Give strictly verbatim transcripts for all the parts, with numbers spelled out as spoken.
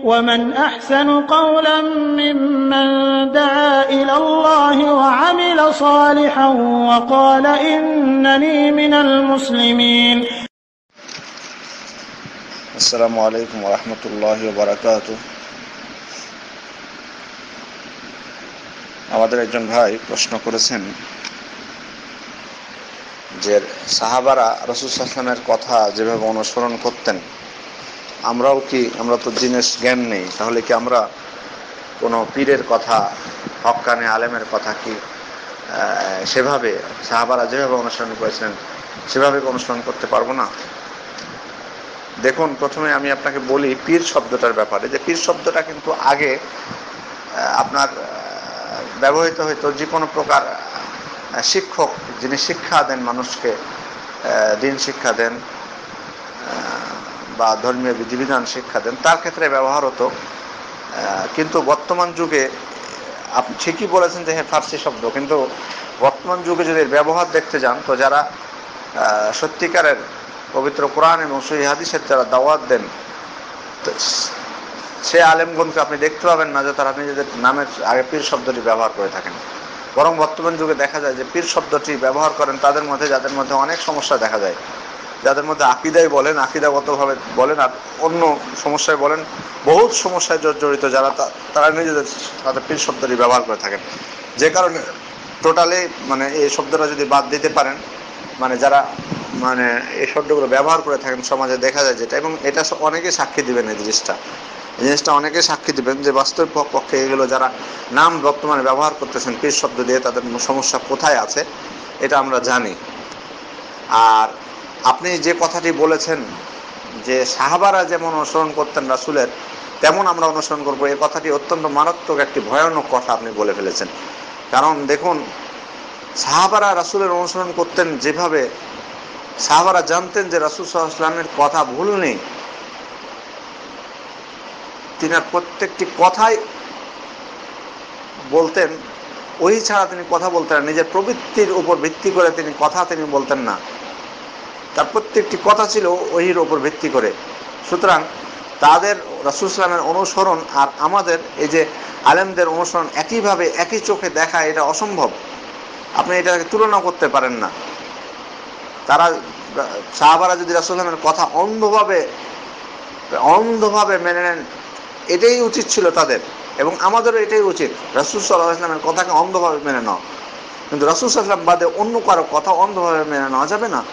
ومن أحسن قولا ممن دعا إلى الله وعمل صالحا وقال إنني من المسلمين. السلام عليكم ورحمة الله وبركاته. আমাদের একজন ভাই প্রশ্ন করেছেন যে সাহাবারা রাসূল সাল্লাল্লাহু আলাইহি ওয়াসাল্লামের কথা যেভাবে অনুসরণ করতেন, আমরাও কি, আমরা তো জিনিস জ্ঞান নেই, তাহলে কি আমরা কোনো পীরের কথা, হক্কানি আলেমের কথা কি সেভাবে সাহাবারা যেভাবে অনুসরণ করেছিলেন সেভাবে অনুসরণ করতে পারবো না? দেখুন, প্রথমে আমি আপনাকে বলি পীর শব্দটার ব্যাপারে, যে পীর শব্দটা কিন্তু আগে আপনার ব্যবহৃত হইতো যে কোনো প্রকার শিক্ষক, যিনি শিক্ষা দেন মানুষকে, দিন শিক্ষা দেন বা ধর্মীয় বিধিবিধান শিক্ষা দেন, তার ক্ষেত্রে ব্যবহার হতো। কিন্তু বর্তমান যুগে আপনি ঠিকই বলেছেন যে হ্যাঁ ফার্সি শব্দ, কিন্তু বর্তমান যুগে যদি ব্যবহার দেখতে যান তো যারা সত্যিকারের পবিত্র কোরআন এবং সহিহ হাদিসের যারা দাওয়াত দেন, সে আলেমগণকে আপনি দেখতে পাবেন না যে তারা নিজেদের নামের আগে পীর শব্দটি ব্যবহার করে থাকেন। বরং বর্তমান যুগে দেখা যায় যে পীর শব্দটি ব্যবহার করেন তাদের মধ্যে যাদের মধ্যে অনেক সমস্যা দেখা যায়, যাদের মধ্যে আকিদাই বলেন, আকিদাগতভাবে বলেন, আর অন্য সমস্যায় বলেন, বহুত সমস্যায় জড়িত যারা, তারা নিজেদের তাদের পীর শব্দটি ব্যবহার করে থাকেন। যে কারণে টোটালি মানে এই শব্দটা যদি বাদ দিতে পারেন, মানে যারা মানে এই শব্দগুলো ব্যবহার করে থাকেন সমাজে দেখা যায় যেটা, এবং এটা অনেকে সাক্ষী দিবেন, এই জিনিসটা এই জিনিসটা অনেকে সাক্ষী দিবেন যে বাস্তব পক্ষে এগুলো যারা নাম বর্তমানে ব্যবহার করতেছেন পীর শব্দ দিয়ে, তাদের সমস্যা কোথায় আছে এটা আমরা জানি। আর আপনি যে কথাটি বলেছেন যে সাহাবারা যেমন অনুসরণ করতেন রাসূলের, তেমন আমরা অনুসরণ করবো, এই কথাটি অত্যন্ত মারাত্মক একটি ভয়ানক কথা আপনি বলে ফেলেছেন। কারণ দেখুন, সাহাবারা রাসূলের অনুসরণ করতেন যেভাবে, সাহাবারা জানতেন যে রাসূল সাল্লাল্লাহু আলাইহি ওয়াসাল্লামের কথা ভুল নেই, তিনি প্রত্যেকটি কথাই বলতেন, ওই ছাড়া তিনি কথা বলতেন না, নিজের প্রবৃত্তির উপর ভিত্তি করে তিনি কথা তিনি বলতেন না, তার প্রত্যেকটি কথা ছিল ওহির উপর ভিত্তি করে। সুতরাং তাদের রাসূল সাল্লাল্লাহু আলাইহি ওয়াসাল্লামের অনুসরণ আর আমাদের এই যে আলেমদের অনুসরণ একইভাবে একই চোখে দেখা, এটা অসম্ভব, আপনি এটাকে তুলনা করতে পারেন না। তারা সাহাবারা যদি রাসূল সাল্লাল্লাহু আলাইহি ওয়াসাল্লামের কথা অন্ধভাবে অন্ধভাবে মেনে নেন, এটাই উচিত ছিল তাদের, এবং আমাদেরও এটাই উচিত, রাসূল সাল্লাল্লাহু আলাইহি ওয়াসাল্লামের কথাকে অন্ধভাবে মেনে নেওয়া। কিন্তু রাসূল সাল্লাল্লাহু আলাইহি ওয়াসাল্লাম বাদে অন্য কারো কথা অন্ধভাবে মেনে নেওয়া যাবে না।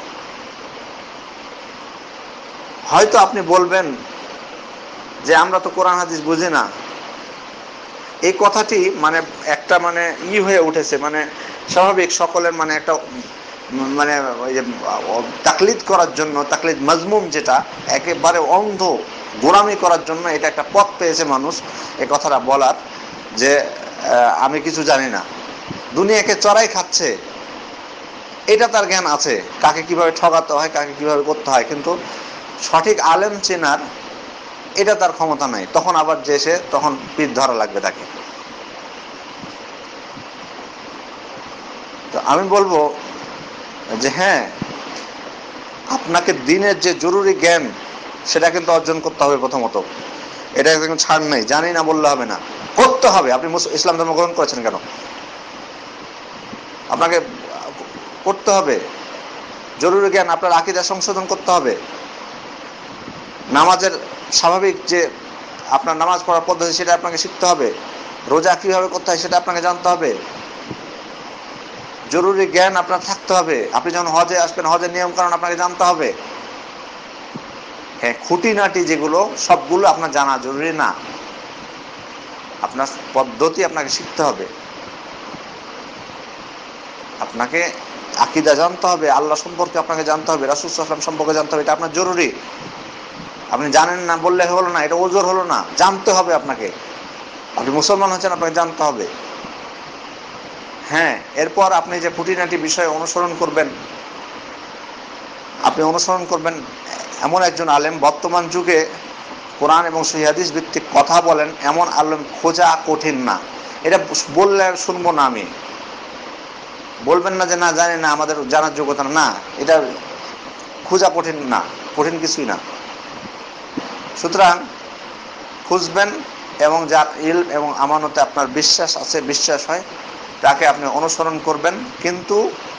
হয়তো আপনি বলবেন যে আমরা তো কোরআন হাদিস বুঝি না, এই কথাটি মানে একটা মানে ই হয়ে উঠেছে, মানে স্বাভাবিক সকলের মানে একটা মানে ওই যে তাকলিদ করার জন্য, তাকলিদ মাজমুম, যেটা একেবারে অন্ধ গোলামি করার জন্য এটা একটা পথ পেয়েছে মানুষ এই কথাটা বলার, যে আমি কিছু জানি না, দুনিয়াকে চড়াই খাচ্ছে, এটা তার জ্ঞান আছে, কাকে কিভাবে ঠকাতে হয়, কাকে কিভাবে করতে হয়, কিন্তু সঠিক আলেম চেনার এটা তার ক্ষমতা নাই। তখন আবার যে সে তখন পীর ধরা লাগবে তাকে। তো আমি বলবো যে হ্যাঁ, আপনাকে দিনের যে জরুরি জ্ঞান সেটা কিন্তু অর্জন করতে হবে প্রথমত, এটা কিন্তু ছাড় নেই, জানি না বললে হবে না, করতে হবে। আপনি ইসলাম ধর্ম গ্রহণ করেছেন কেন? আপনাকে করতে হবে জরুরি জ্ঞান, আপনার আকীদা সংশোধন করতে হবে, নামাজের স্বাভাবিক যে আপনার নামাজ পড়ার পদ্ধতি সেটা আপনাকে শিখতে হবে, রোজা কিভাবে করতে হয় সেটা আপনাকে জানতে হবে, জরুরি জ্ঞান আপনার থাকতে হবে। আপনি যখন হজে আসবেন, হজের নিয়ম কানুন আপনাকে জানতে হবে। হ্যাঁ, খুঁটিনাটি যেগুলো সবগুলো আপনার জানা জরুরি না, আপনার পদ্ধতি আপনাকে শিখতে হবে, আপনাকে আকীদা জানতে হবে, আল্লাহ সম্পর্কে আপনাকে জানতে হবে, রাসূল সাল্লাল্লাহু আলাইহি ওয়াসাল্লাম সম্পর্কে জানতে হবে, এটা আপনার জরুরি। আপনি জানেন না বললে হলো না, এটা ওজোর হলো না, জানতে হবে আপনাকে। আপনি মুসলমান হচ্ছেন, আপনাকে জানতে হবে। হ্যাঁ, এরপর আপনি যে খুঁটিনাটি বিষয় অনুসরণ করবেন, আপনি অনুসরণ করবেন এমন একজন আলেম, বর্তমান যুগে কোরআন এবং সহিহ হাদিস ভিত্তিক কথা বলেন এমন আলেম খোঁজা কঠিন না। এটা বললে শুনবো না, আমি বলবেন না যে না জানি না, আমাদের জানার যোগ্যতা না, এটা খোঁজা কঠিন না, কঠিন কিছুই না। সুতরাং খুঁজবেন এবং যার ইলম এবং আমানতে আপনার বিশ্বাস আছে, বিশ্বাস হয়, তাকে আপনি অনুসরণ করবেন। কিন্তু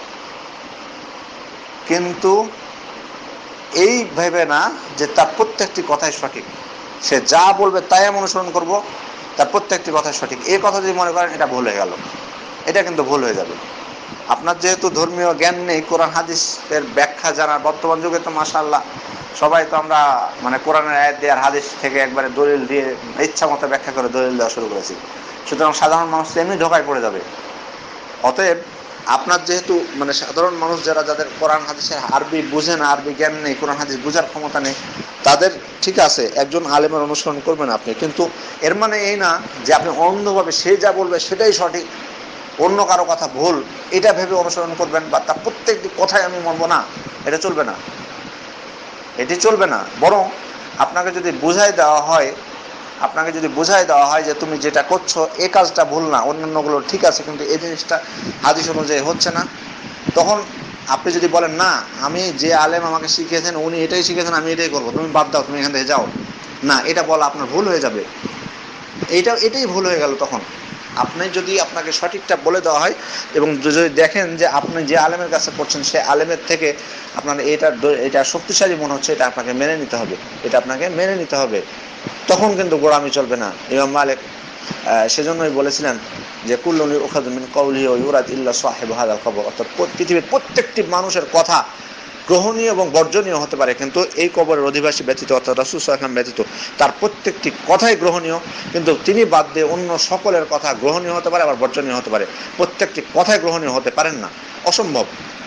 কিন্তু এই ভেবে না যে তার প্রত্যেকটি কথাই সঠিক, সে যা বলবে তাই আমি অনুসরণ করব, তার প্রত্যেকটি কথাই সঠিক, এই কথা যদি মনে করেন এটা ভুল হয়ে গেল, এটা কিন্তু ভুল হয়ে যাবে। আপনার যেহেতু ধর্মীয় জ্ঞান নেই, কোরআন হাদিসের ব্যাখ্যা জানার, বর্তমান যুগে তো মাশাআল্লাহ সবাই তো আমরা মানে কোরআনের আয়াত দিয়ে আর হাদিস থেকে একবারে দলিল দিয়ে ইচ্ছা মতো ব্যাখ্যা করে দলিল দেওয়া শুরু করেছি, সুতরাং সাধারণ মানুষ এমনি ধোকায় পড়ে যাবে। অতএব আপনার যেহেতু মানে সাধারণ মানুষ যারা, যাদের কোরআন হাদিসের আরবি বুঝে না, আরবি জ্ঞান নেই, কোরআন হাদিস বোঝার ক্ষমতা নেই, তাদের ঠিক আছে একজন আলেমের অনুসরণ করবেন আপনি, কিন্তু এর মানে এই না যে আপনি অন্ধভাবে সে যা বলবে সেটাই সঠিক, অন্য কারো কথা ভুল এটা ভেবে অনুসরণ করবেন, বা তার প্রত্যেকটি কথাই আমি মানব না, এটা চলবে না, এটি চলবে না। বরং আপনাকে যদি বুঝাই দেওয়া হয়, আপনাকে যদি বুঝাই দেওয়া হয় যে তুমি যেটা করছো এই কাজটা ভুল না, অন্যান্যগুলো ঠিক আছে, কিন্তু এই জিনিসটা হাদিস অনুযায়ী হচ্ছে না, তখন আপনি যদি বলেন না আমি যে আলেম আমাকে শিখিয়েছেন উনি এটাই শিখেছেন, আমি এটাই করবো, তুমি বাদ দাও, তুমি এখান থেকে যাও না, এটা বলা আপনার ভুল হয়ে যাবে, এইটা এটাই ভুল হয়ে গেল। তখন আপনি যদি আপনাকে সঠিকটা বলে দেওয়া হয় এবং যদি দেখেন যে আপনি যে আলেমের কাছে পড়ছেন সে আলেমের থেকে আপনার এটা এটা শক্তিশালী মনে হচ্ছে, এটা আপনাকে মেনে নিতে হবে, এটা আপনাকে মেনে নিতে হবে, তখন কিন্তু গোড়ামি চলবে না। ইমাম মালিক সেজন্যই বলেছিলেন যে কুল্লুন ইউখাযু মিন কওলিহি ওয়া ইউরাদ ইল্লা সাহিবু হাযাল কবর, অর্থাৎ পৃথিবীর প্রত্যেকটি মানুষের কথা গ্রহণীয় এবং বর্জনীয় হতে পারে, কিন্তু এই কবরের অধিবাসী ব্যতীত অর্থাৎ রাসূল সাল্লাল্লাহু আলাইহি ওয়াসাল্লাম ব্যতীত তার প্রত্যেকটি কথাই গ্রহণীয়, কিন্তু তিনি বাদ দিয়ে অন্য সকলের কথা গ্রহণীয় হতে পারে আবার বর্জনীয় হতে পারে, প্রত্যেকটি কথাই গ্রহণীয় হতে পারেন না, অসম্ভব।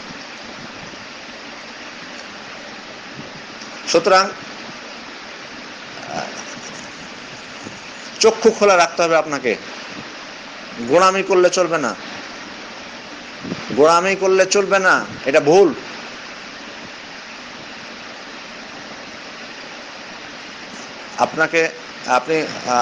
সুতরাং চক্ষু খোলা রাখতে হবে আপনাকে, গোড়ামি করলে চলবে না, গোড়ামি করলে চলবে না, এটা ভুল। আপনাকে আপনি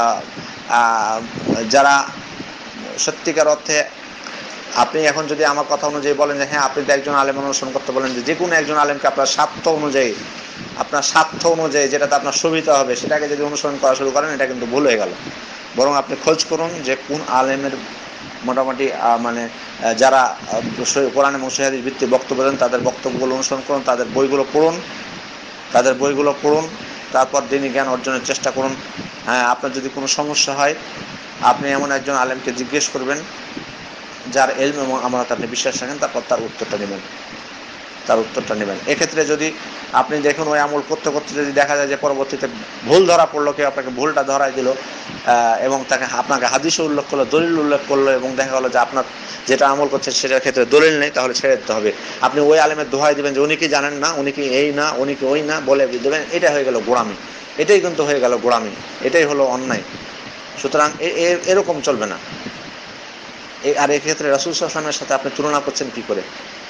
যারা সত্যিকার অর্থে আপনি এখন যদি আমার কথা অনুযায়ী বলেন যে হ্যাঁ আপনি একজন আলেম অনুসরণ করতে বলেন, যে যে কোনো একজন আলেমকে আপনার স্বার্থ অনুযায়ী, আপনার স্বার্থ অনুযায়ী যেটাতে আপনার সুবিধা হবে সেটাকে যদি অনুসরণ করা শুরু করেন, এটা কিন্তু ভুল হয়ে গেল। বরং আপনি খোঁজ করুন যে কোন আলেমের মোটামুটি মানে যারা কোরআন এবং সহিহ হাদিস ভিত্তিক বক্তব্য দেন তাদের বক্তব্যগুলো অনুসরণ করুন, তাদের বইগুলো পড়ুন, তাদের বইগুলো পড়ুন, তারপর দিনী জ্ঞান অর্জনের চেষ্টা করুন। হ্যাঁ, আপনার যদি কোনো সমস্যা হয় আপনি এমন একজন আলেমকে জিজ্ঞেস করবেন যার ইলম এবং আমানত আপনি বিশ্বাস রাখেন, তারপর তার উত্তরটা নেবেন, তার উত্তরটা নেবেন। এক্ষেত্রে যদি আপনি দেখুন ওই আমল করতে করতে যদি দেখা যায় যে পরবর্তীতে ভুল ধরা পড়লো, কেউ আপনাকে ভুলটা ধরাই দিল এবং তাকে আপনাকে হাদিসে উল্লেখ করলো, দলিল উল্লেখ করলো, এবং দেখা গেলো যে আপনার যেটা আমল করছে সেটার ক্ষেত্রে দলিল নেই, তাহলে ছেড়ে দিতে হবে। আপনি ওই আলেমের দোহাই দেবেন যে উনি কি জানেন না, উনি কি এই না, উনি কি ওই না বলে দেবেন, এটা হয়ে গেল গোড়ামি, এটাই কিন্তু হয়ে গেল গোড়ামি, এটাই হলো অন্যায়। সুতরাং এরকম চলবে না। আর এক্ষেত্রে রাসূল সাল্লাল্লাহু আলাইহি ওয়াসাল্লামের সাথে আপনি তুলনা করছেন কি করে,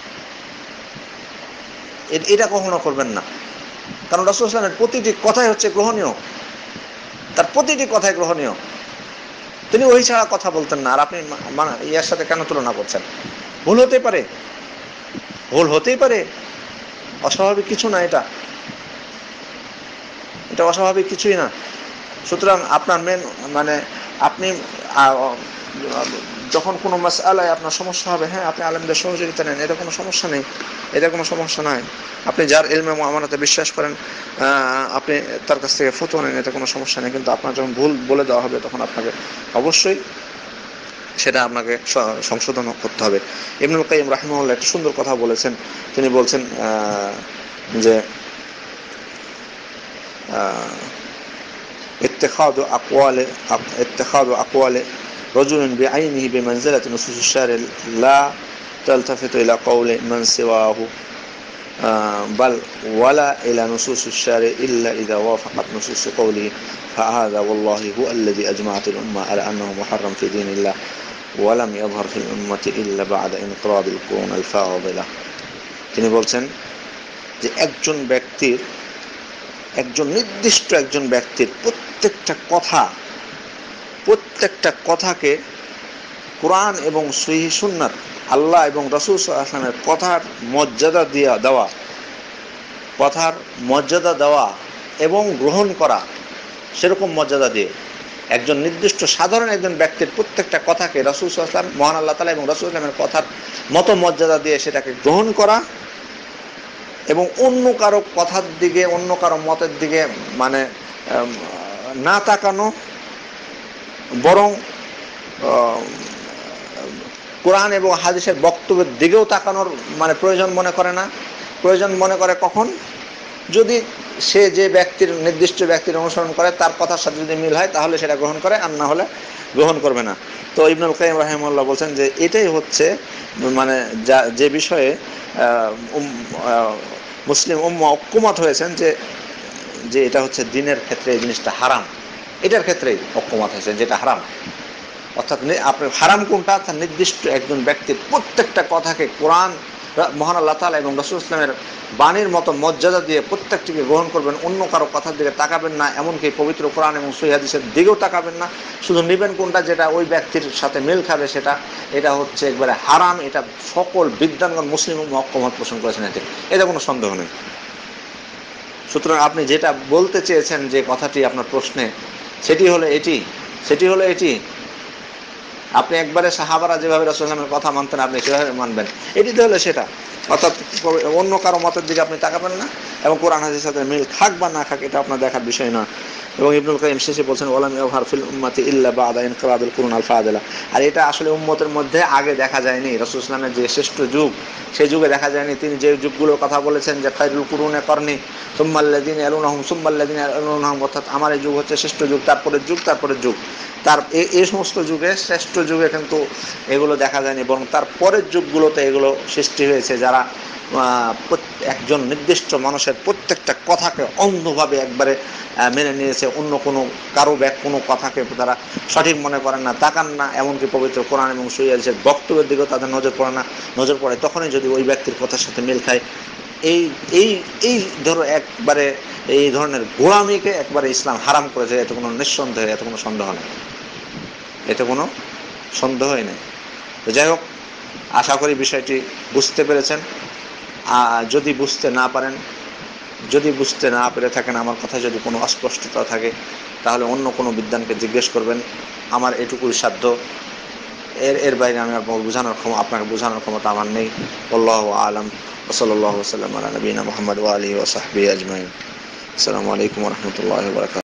এটা কখনো করবেন না। কারণ রাসূল সাল্লাল্লাহু আলাইহি ওয়াসাল্লামের প্রতিটি কথাই হচ্ছে গ্রহণীয়, তার প্রতিটি কথাই গ্রহণীয়, তিনি ওই ছাড়া কথা বলতেন না। আর আপনি ইয়ার সাথে কেন তুলনা করছেন? ভুল হতে পারে, ভুল হতেই পারে, অস্বাভাবিক কিছু না, এটা এটা অস্বাভাবিক কিছুই না। সুতরাং আপনার মেন মানে আপনি যখন কোনো মাসআলায় আপনার সমস্যা হবে, হ্যাঁ আপনি আলেমদের সহযোগিতা নেন, এটা কোনো সমস্যা নেই, এটা কোনো সমস্যা নয়। আপনি যার ইলমে এবং আমানতে বিশ্বাস করেন আপনি তার কাছ থেকে ফতোয়া নেন, এটা কোনো সমস্যা নেই। কিন্তু আপনার যখন ভুল বলে দেওয়া হবে তখন আপনাকে অবশ্যই সেটা আপনাকে সংশোধন করতে হবে। ইবনুল কাইয়িম রাহিমাহুল্লাহ একটা সুন্দর কথা বলেছেন, তিনি বলছেন যে ইত্তিখাযু আকওয়ালি ইত্তিখাযু আকওয়ালি রাজুলিন বিআইনিহি বিমানজিলাতি নুসুস আশ-শারি' লা তালতাফিতু ইলা কওলি মান সিওয়াহু বাল ওয়ালা ইলা নুসুস আশ-শারি' ইল্লা ইযা ওয়াফাকাত নুসুস কওলিহি ফাহাযা ওয়াল্লাহি হুয়া আল্লাযী আজমা'at আল-উম্মা আলা আন্নাহু মুহারram ফি দীনিল্লাহ ওয়া লাম ইয়াযহার ফিল উম্মতি ইল্লা বা'দা ইনকিরাদিল কুরুন আল-ফাদিলা। তিনি বলছেন যে একজন ব্যক্তির একজন নির্দিষ্ট একজন ব্যক্তির প্রত্যেকটা কথা প্রত্যেকটা কথাকে কোরআন এবং সহিহ সুন্নাত, আল্লাহ এবং রাসূল সাল্লাল্লাহু আলাইহি ওয়াসাল্লামের কথার মর্যাদা দিয়া দেওয়া কথার মর্যাদা দেওয়া এবং গ্রহণ করা, সেরকম মর্যাদা দিয়ে একজন নির্দিষ্ট সাধারণ একজন ব্যক্তির প্রত্যেকটা কথাকে রাসূল সাল্লাল্লাহু আলাইহি ওয়াসাল্লাম, মহান আল্লাহ তাআলা এবং রাসূল সাল্লাল্লাহু আলাইহি ওয়াসাল্লামের কথার মতো মর্যাদা দিয়ে সেটাকে গ্রহণ করা এবং অন্য কারো কথার দিকে, অন্য কারো মতের দিকে মানে না তাকানো, বরং কোরআন এবং হাদিসের বক্তব্যের দিকেও তাকানোর মানে প্রয়োজন মনে করে না। প্রয়োজন মনে করে কখন? যদি সে যে ব্যক্তির নির্দিষ্ট ব্যক্তির অনুসরণ করে তার কথার সাথে যদি মিল হয় তাহলে সেটা গ্রহণ করে, আর না হলে গ্রহণ করবে না। তো ইবনুল কাইয়িম রাহিমাহুল্লাহ বলছেন যে এটাই হচ্ছে মানে যা যে বিষয়ে মুসলিম উম্মাহ ঐক্যমত হয়েছেন যে যে এটা হচ্ছে দ্বীনের ক্ষেত্রে এই জিনিসটা হারাম, এটার ক্ষেত্রেই ঐক্যমত হয়েছে যেটা হারাম। অর্থাৎ আপনি হারাম কোনটা? তার নির্দিষ্ট একজন ব্যক্তির প্রত্যেকটা কথাকে কোরআন, মহান আল্লাহ তাআলা এবং রাসূল সাল্লাল্লাহু আলাইহি ওয়াসাল্লামের বাণীর মতো মর্যাদা দিয়ে প্রত্যেকটিকে গ্রহণ করবেন, অন্য কারো কথার দিকে তাকাবেন না, এমনকি পবিত্র কোরআন এবং সহিহ হাদিসের দিকেও তাকাবেন না। শুধু নেবেন কোনটা যেটা ওই ব্যক্তির সাথে মিল খাবে সেটা। এটা হচ্ছে একবারে হারাম। এটা সকল বিদ্বানগণ মুসলিম ঐক্যমত পোষণ করেছেন, এতে এটা কোনো সন্দেহ নেই। সুতরাং আপনি যেটা বলতে চেয়েছেন যে কথাটি আপনার প্রশ্নে, সেটি হলো এটি সেটি হলো এটি আপনি একবারে সাহাবারা যেভাবে রাসূল সাল্লাল্লাহু আলাইহি ওয়াসাল্লামের কথা মানতেন আপনি সেভাবে মানবেন, এটিতে হলো সেটা। অর্থাৎ অন্য কারো মতের দিকে আপনি তাকাবেন না, এবং কোরআন হাদিসের সাথে মিল খাক বা না খাক এটা আপনার দেখার বিষয় না। এবং ইবনুল কাইয়িম শেষে বলছেন ওয়ালাম ইয়াযহার ফিল উম্মতি ইল্লা বা'দা ইনকিরাদিল কুরুন আল ফাদিলা। আর এটা আসলে উম্মতের মধ্যে আগে দেখা যায়নি। রাসূল সাল্লাল্লাহু আলাইহি ওয়াসাল্লামের যে শ্রেষ্ঠ যুগ সেই যুগে দেখা যায়নি। তিনি যে যুগগুলোর কথা বলেছেন যে খায়রুল কুরুনে করনি সুম্মাল্লাযিনা ইয়ালুনহুম সুম্মাল্লাযিনা ইয়ালুনহুম, অর্থাৎ আমার এই যুগ হচ্ছে শ্রেষ্ঠ যুগ, তারপরের যুগ তারপরের যুগ। তার এই সমস্ত যুগে শ্রেষ্ঠ যুগে কিন্তু এগুলো দেখা যায়নি, বরং তার পরের যুগগুলোতে এগুলো সৃষ্টি হয়েছে, যারা একজন নির্দিষ্ট মানুষের প্রত্যেকটা কথাকে অন্ধভাবে একবারে মেনে নিয়েছে, অন্য কোনো কারো ব্যাক কোনো কথাকে তারা সঠিক মনে করেন না, তাকান না, এমনকি পবিত্র কোরআন এবং সহিহ হাদিসের বক্তব্যের দিকেও তাদের নজর পড়ে না। নজর পড়ে তখনই যদি ওই ব্যক্তির কথার সাথে মিল খায়। এই এই এই ধরো একবারে এই ধরনের গোলামিকে একবারে ইসলাম হারাম করেছে, এতে কোনো নিঃসন্দেহ, এতে কোনো সন্দেহ নেই, এতে কোনো সন্দেহই নেই। তো যাই হোক, আশা করি বিষয়টি বুঝতে পেরেছেন। যদি বুঝতে না পারেন, যদি বুঝতে না পেরে থাকেন, আমার কথা যদি কোনো অস্পষ্টতা থাকে, তাহলে অন্য কোনো বিদ্বানকে জিজ্ঞেস করবেন। আমার এটুকুই সাধ্য, এর এর বাইরে আমি বোঝানোর ক্ষমতা আপনাকে বোঝানোর ক্ষমতা আমার নেই। আল্লাহু আ'লাম। ওয়া সাল্লাল্লাহু ওয়া সাল্লাম আলা নবিয়িনা মুহাম্মদ ওয়া আলিহি ওয়া সাহবিহি আজমাইন। আসসালামু আলাইকুম ওয়া রাহমাতুল্লাহি ওয়া বারাকাতুহু।